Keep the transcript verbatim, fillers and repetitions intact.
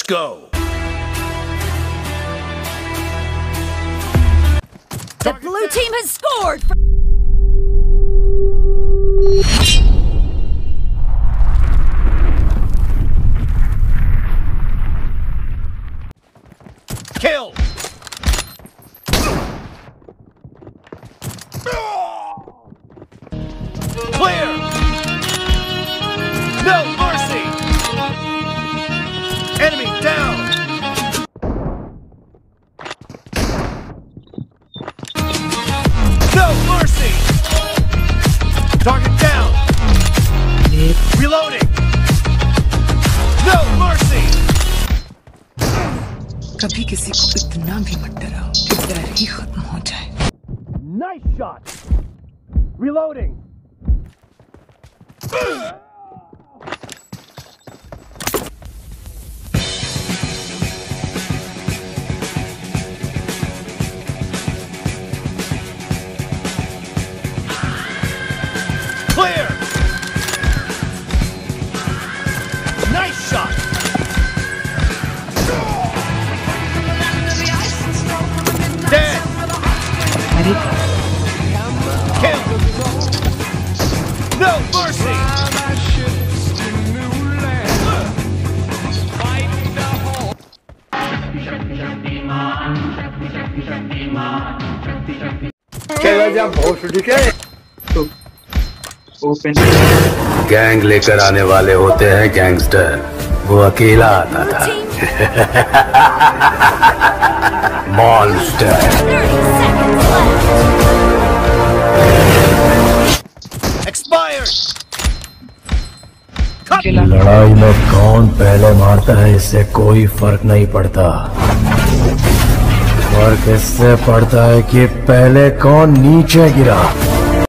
go. The blue team has scored! Kill! Clear! No mercy! Enemy down! No mercy! Target down! Reloading! No mercy! कभी किसी को इतना भी मत डराओ कि डर ही खत्म हो जाए। Nice shot! Reloading! Clear! Nice shot! Dead! Kill! No mercy! Gang लेकर आने वाले होते हैं गैंगस्टर, वो अकेला आता था। मॉन्स्टर। Expired! लड़ाई में कौन पहले मारता है इससे कोई फर्क नहीं पड़ता। फर्क इससे पड़ता है कि पहले कौन नीचे गिरा।